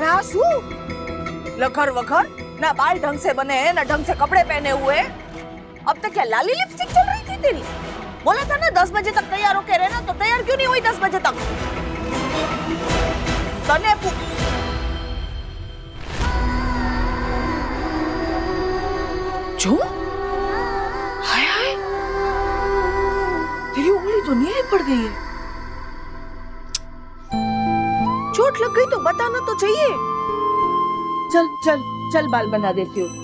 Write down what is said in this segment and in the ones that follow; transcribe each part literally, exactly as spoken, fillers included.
आ सू लखर वखर, ना बाल ढंग से बने ना ढंग से कपड़े पहने हुए। अब तक क्या लाली लिपस्टिक चल रही थी तेरी? बोला था ना दस बजे तक तैयार होके रहना, तो तैयार क्यों नहीं हुई दस बजे तक? तने जो हाय हाय, तेरी उंगली तो नीली पड़ गई है। चोट लग गई तो बताना तो चाहिए। चल चल चल, बाल बना देती हूँ।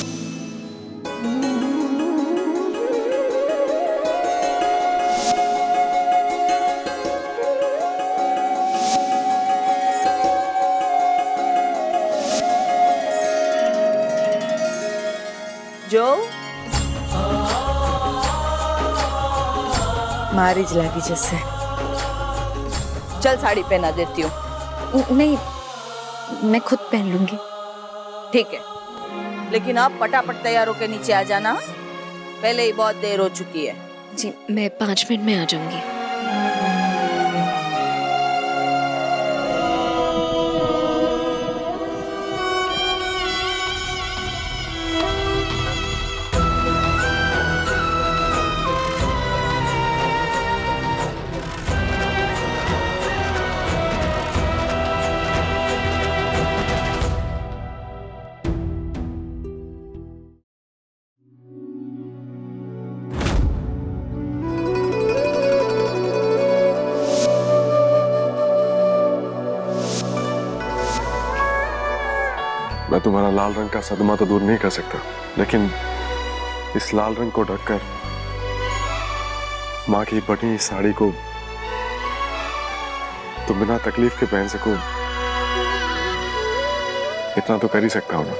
जो मारी ज लागी जैसे। चल साड़ी पहना देती हूँ। नहीं, मैं खुद पहन लूंगी। ठीक है, लेकिन आप फटाफट तैयार होकर नीचे आ जाना, पहले ही बहुत देर हो चुकी है। जी, मैं पाँच मिनट में आ जाऊंगी। मैं तुम्हारा लाल रंग का सदमा तो दूर नहीं कर सकता, लेकिन इस लाल रंग को ढककर माँ की बनी इस साड़ी को तुम बिना तकलीफ के पहन सको, इतना तो कर ही सकता हूं ना।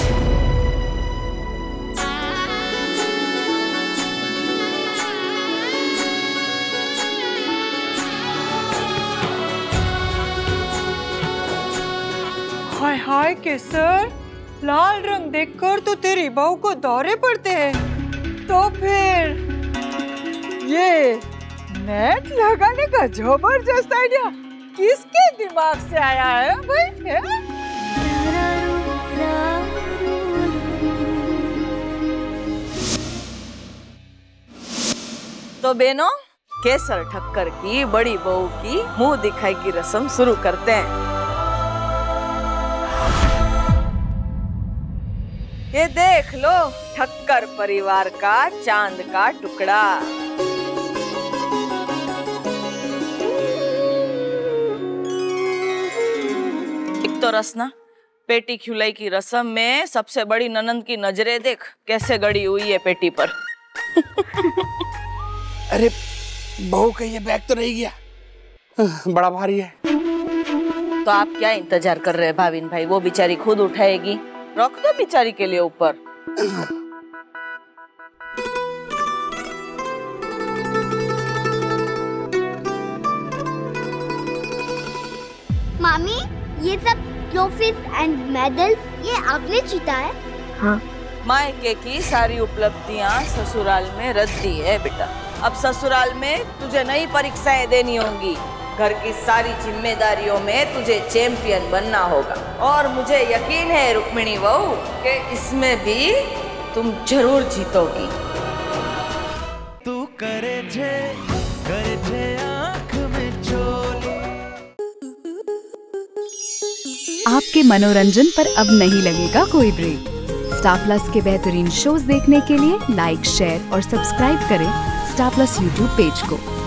हाय हाय केसर, लाल रंग देखकर तो तेरी बहू को दौरे पड़ते हैं। तो फिर ये नेट लगाने का जबरदस्त आइडिया किसके दिमाग से आया है भाई? है? तो बेनों, केसर ठक्कर की बड़ी बहू की मुंह दिखाई की रस्म शुरू करते हैं। ये देख लो, ठक्कर परिवार का चांद का टुकड़ा। एक तो रसना, पेटी खुलाई की रस्म में सबसे बड़ी ननंद की नजरें देख कैसे गड़ी हुई है पेटी पर। अरे बहू का ये बैग तो नहीं गया, बड़ा भारी है। तो आप क्या इंतजार कर रहे हैं भाविन भाई? वो बेचारी खुद उठाएगी, रख दो बेचारी के लिए ऊपर। मामी, ये सब ट्रॉफीज एंड मेडल्स ये आपने जीता है? हाँ। मायके की सारी उपलब्धियां ससुराल में रद्दी है बेटा। अब ससुराल में तुझे नई परीक्षाएं देनी होंगी। घर की सारी जिम्मेदारियों में तुझे चैंपियन बनना होगा, और मुझे यकीन है रुक्मिणी बहू कि इसमें भी तुम जरूर जीतोगी। तू करे छे, करे छे आँख में चोली। आपके मनोरंजन पर अब नहीं लगेगा कोई ब्रेक। स्टार प्लस के बेहतरीन शोज देखने के लिए लाइक, शेयर और सब्सक्राइब करें स्टार प्लस यूट्यूब पेज को।